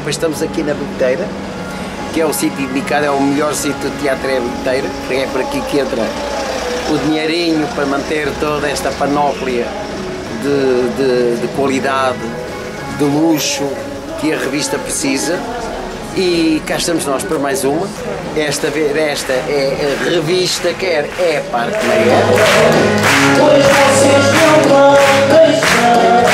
Depois estamos aqui na Bilheteira, que é o sítio indicado, é o melhor sítio de teatro, é a Bilheteira, porque é por aqui que entra o dinheirinho para manter toda esta panóplia de qualidade, de luxo que a revista precisa. E cá estamos nós para mais uma. Esta é a revista Quer é Parque Mariema. Pois vocês não vão deixar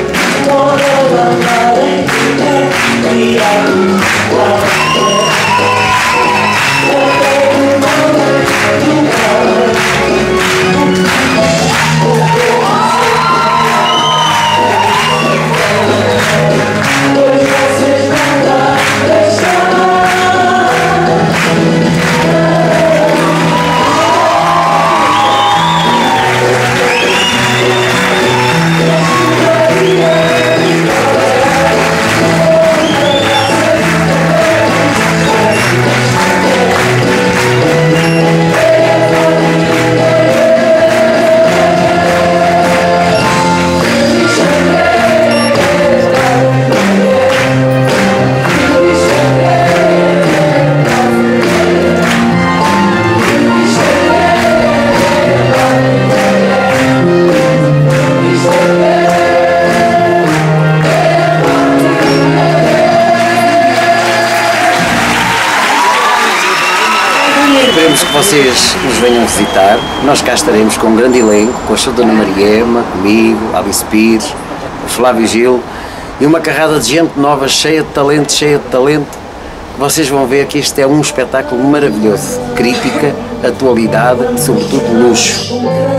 Esperemos que vocês nos venham visitar. Nós cá estaremos com um grande elenco, com a sua Dona Mariema, comigo, a Alice Pires, o Flávio Gil e uma carrada de gente nova, cheia de talento, Vocês vão ver que este é um espetáculo maravilhoso. Crítica, atualidade e, sobretudo, luxo.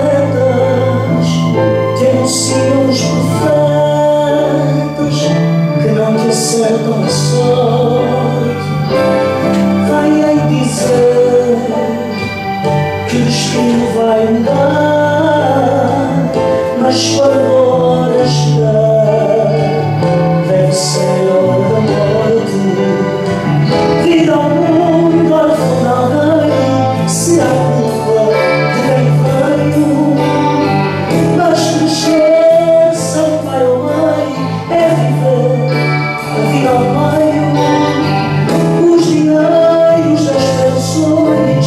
Que o destino vai mudar, mas quando a hora chegar, deve ser a hora da morte. Vir ao mundo órfão de alguém, será culpa de quem veio. Mas que esqueça o pai ou mãe, é viver a vida ao meio. Os dinheiros das pensões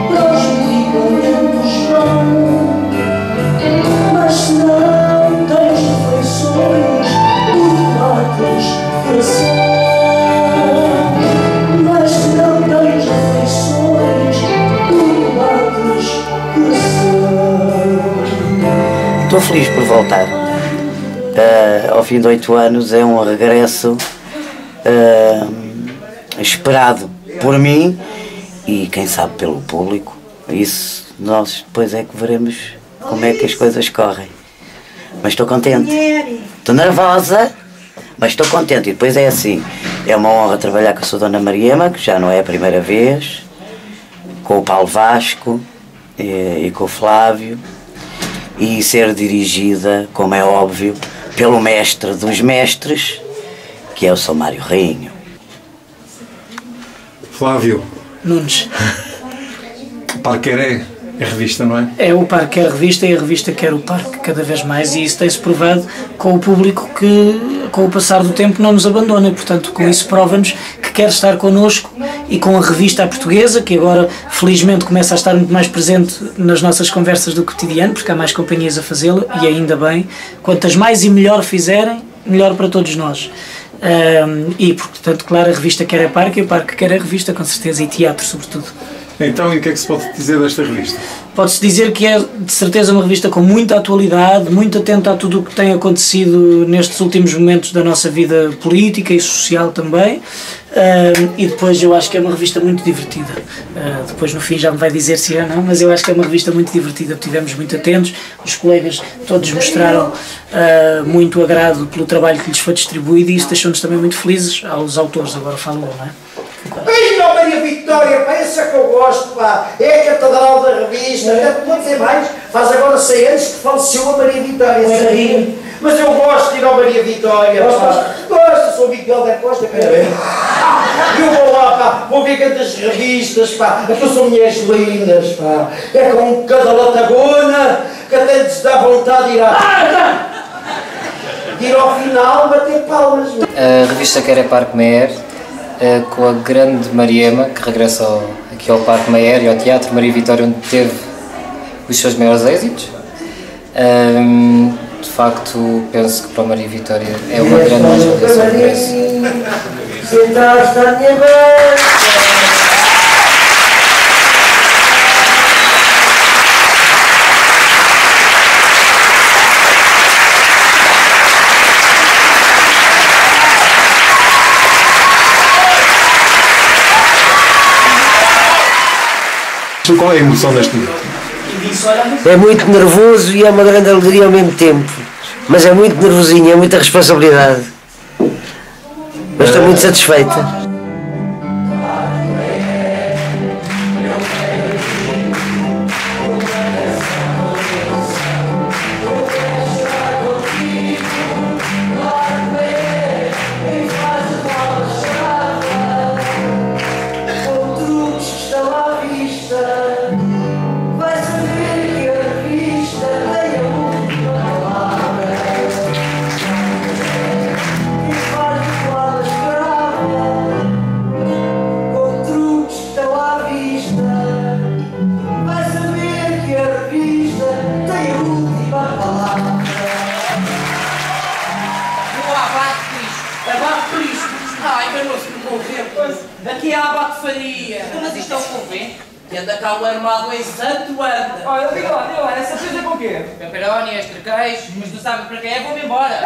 mas se não tens refeições, tudo bates coração. Mas se não tens refeições, tudo bates coração. Estou feliz por voltar. Ao fim de 8 anos é um regresso esperado por mim e quem sabe pelo público. Isso nós depois é que veremos como é que as coisas correm. Mas estou contente. Estou nervosa, mas estou contente. E depois é assim, é uma honra trabalhar com a sua Dona Mariema, que já não é a primeira vez, com o Paulo Vasco e com o Flávio, e ser dirigida, como é óbvio, pelo mestre dos mestres, que é o São Mário Rainho. Flávio Nunes. O Parque é revista, não é? É, o Parque quer revista e a revista quer o Parque, cada vez mais, e isso tem-se provado com o público que, com o passar do tempo, não nos abandona. Portanto, com isso prova-nos que quer estar connosco e com a revista à portuguesa, que agora, felizmente, começa a estar muito mais presente nas nossas conversas do cotidiano, porque há mais companhias a fazê-la, e ainda bem. Quantas mais e melhor fizerem, melhor para todos nós. E, portanto, claro, a revista quer é Parque e o Parque quer é revista, com certeza, e teatro, sobretudo. Então, e o que é que se pode dizer desta revista? Pode-se dizer que é, de certeza, uma revista com muita atualidade, muito atenta a tudo o que tem acontecido nestes últimos momentos da nossa vida política e social também. E depois eu acho que é uma revista muito divertida. Depois no fim já me vai dizer se é ou não, mas eu acho que é uma revista muito divertida. Estivemos muito atentos, os colegas todos mostraram muito agrado pelo trabalho que lhes foi distribuído, e isso deixou-nos também muito felizes, aos autores, agora falo eu, não é? Beijo ao Maria Vitória, pá, esse é que eu gosto, pá, é a catedral da revista, não dizer mais, faz agora 100 anos que faleceu a Maria Vitória, mas eu gosto de ir ao Maria Vitória, pá, gosto, sou amigo da Costa, quer ver? Eu vou lá, pá, vou ver tantas revistas, pá, que são mulheres lindas, pá, é com cada latagona que até lhes dá vontade de ir à... de ir ao final bater palmas. A revista Quer é Parque Meyer, com a grande Mariema, que regressa aqui ao Parque Meyer e ao Teatro Maria Vitória, onde teve os seus maiores êxitos. De facto, penso que para a Maria Vitória é uma grande mais-valia sobre o regresso. Sentaste à minha beira. Qual é a emoção neste momento? É muito nervoso e é uma grande alegria ao mesmo tempo. Mas é muito nervosinho, é muita responsabilidade. Mas estou muito satisfeita. Aqui há a bate-faria. Mas isto é um convento. E anda cá o armado em santo anda. Olha, olha, essa coisa é com o quê? Pepperoni, extra queijo, mas tu sabes para quem é, vou-me embora.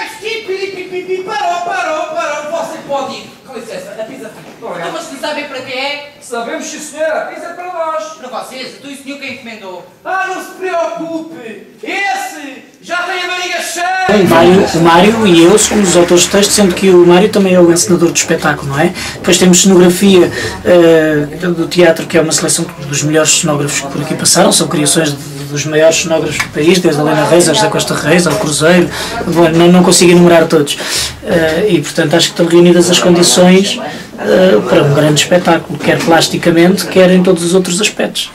Parou, você pode ir. Com licença, a pizza fica. Então, mas tu sabem para quem é? Sabemos, sim senhora, a pizza é para nós. Para vocês, tu e o senhor quem encomendou. Não se preocupe, esse já tem a barriga cheia. O Mário e eu somos os autores de texto, sendo que o Mário também é o encenador do espetáculo, não é? Depois temos cenografia do teatro, que é uma seleção dos melhores cenógrafos que por aqui passaram, são criações dos maiores cenógrafos do país, desde a Helena Reis, a José Costa Reis, ao Cruzeiro, não consigo enumerar todos. E portanto acho que estão reunidas as condições para um grande espetáculo, quer plasticamente, quer em todos os outros aspectos.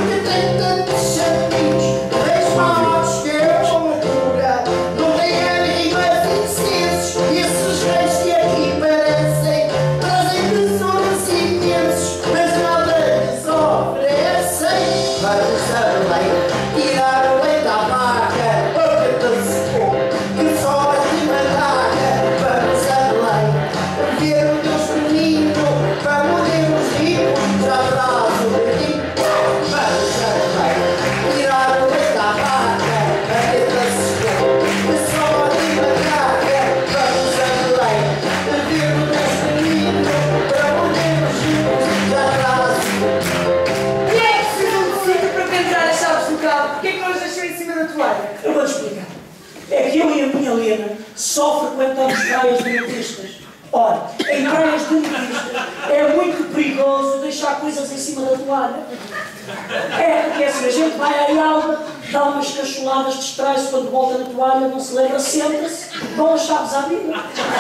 Eu vou-te explicar. É que eu e a minha Helena só frequentamos praias de nudistas. Ora, em praias de nudistas é muito perigoso deixar coisas em cima da toalha. Porque assim, a gente vai à alma, dá umas cacholadas, distrai-se quando volta na toalha, não se lembra, senta-se, dão as chaves à vida.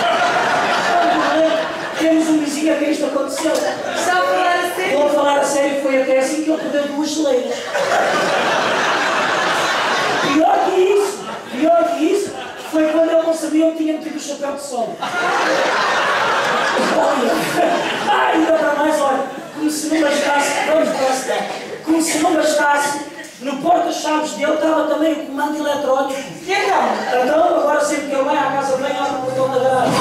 Temos um vizinho a quem isto aconteceu. Está a falar a sério? Estou a falar a sério, foi até assim que ele perdeu 2 geleiras. Pior que isso, foi quando ele não sabia onde tinha metido o chapéu de sol. Ainda para mais, olha, como se não bastasse, como se não bastasse, no porta-chaves dele estava também o comando eletrónico. E então? Então, agora sempre que ele vai à casa bem, abre o portão da garagem.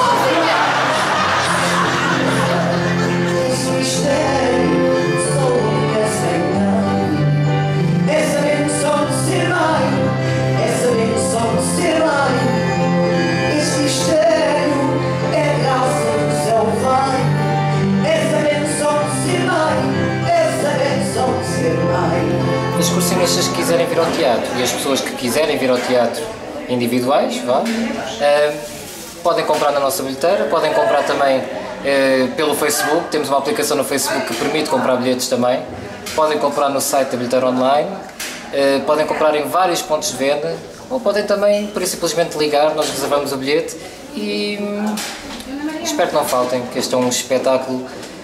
Os cursionistas que quiserem vir ao teatro e as pessoas que quiserem vir ao teatro individuais, podem comprar na nossa bilheteira, podem comprar também pelo Facebook, temos uma aplicação no Facebook que permite comprar bilhetes também, podem comprar no site da bilheteira online, podem comprar em vários pontos de venda, ou podem também, por simplesmente ligar, nós reservamos o bilhete e espero que não faltem, que este é um espetáculo.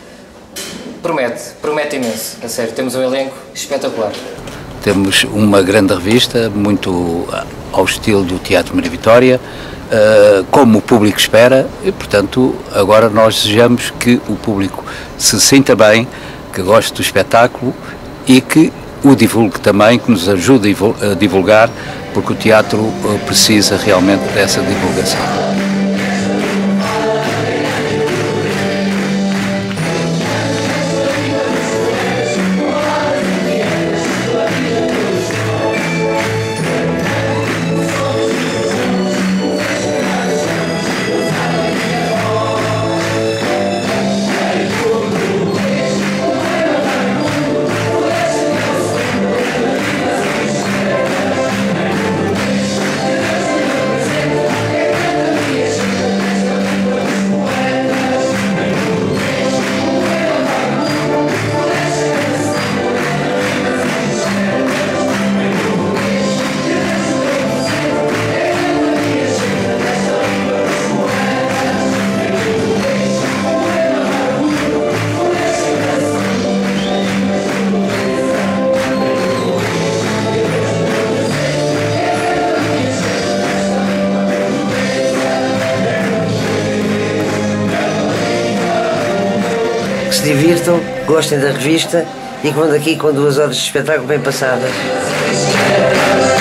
Promete imenso, a sério, temos um elenco espetacular. Temos uma grande revista, muito ao estilo do Teatro Maria Vitória, como o público espera, e portanto agora nós desejamos que o público se sinta bem, que goste do espetáculo e que o divulgue também, que nos ajude a divulgar, porque o teatro precisa realmente dessa divulgação. Que se divirtam, gostem da revista e que vão daqui com 2 horas de espetáculo bem passadas.